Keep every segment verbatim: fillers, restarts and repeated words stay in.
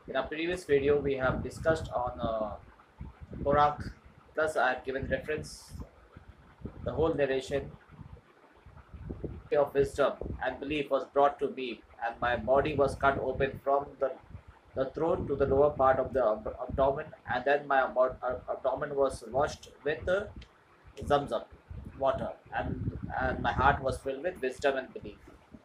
In a previous video, we have discussed on uh, buraaq. Thus, I have given reference the whole narration of wisdom and belief was brought to me, and my body was cut open from the the throat to the lower part of the ab- abdomen, and then my abo- ab- abdomen was washed with the zamzam water, and and my heart was filled with wisdom and belief.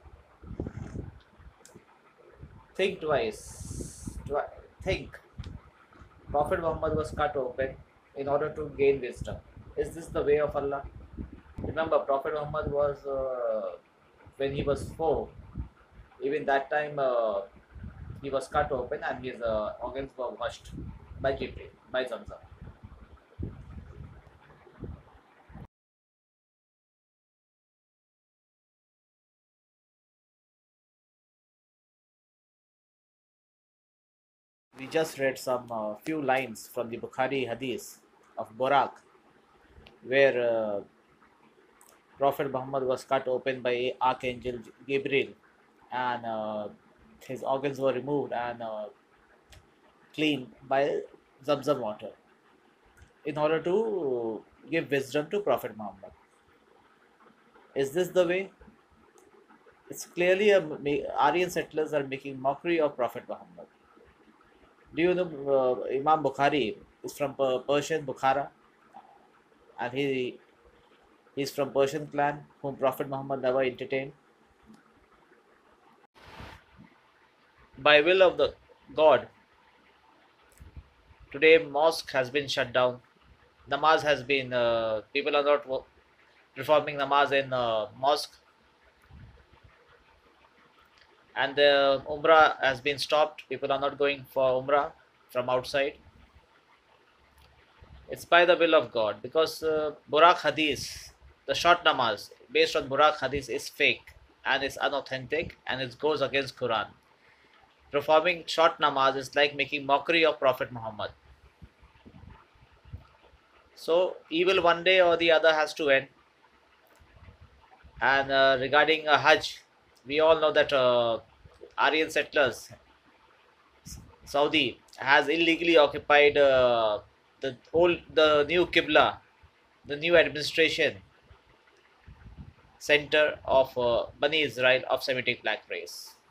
Think twice. Twi- think. Prophet Muhammad was cut open in order to gain wisdom. Is this the way of Allah? Remember, Prophet Muhammad was uh, when he was four. Even that time, uh, he was cut open and his uh, organs were washed by Gabriel, by Zamzam. We just read some uh, few lines from the Bukhari Hadees of buraaq, where uh, Prophet Muhammad was cut open by archangel Gabriel, and uh, his organs were removed and uh, cleaned by Zamzam water in order to give wisdom to Prophet Muhammad. Is this the way? It's clearly a Aryan settlers are making mockery of Prophet Muhammad. Do you know uh, Imam Bukhari is from uh, Persian Bukhara, and he he's from Persian clan whom Prophet Muhammad never entertained. By will of the God, today mosque has been shut down. Namaz has been uh, people are not wo- performing namaz in uh, mosque, and the umrah has been stopped. People are not going for umrah from outside. It's by the will of God, because uh, buraaq hadith, the short namaz based on buraaq hadith, is fake and is unauthentic and it goes against Quran. Performing short namaz is like making mockery of Prophet Muhammad. So evil one day or the other has to end. And uh, regarding uh, Hajj, we all know that uh, Aryan settlers, Saudi, has illegally occupied uh, the old, the new Qibla, the new administration center of uh, Bani Israel of Semitic black race.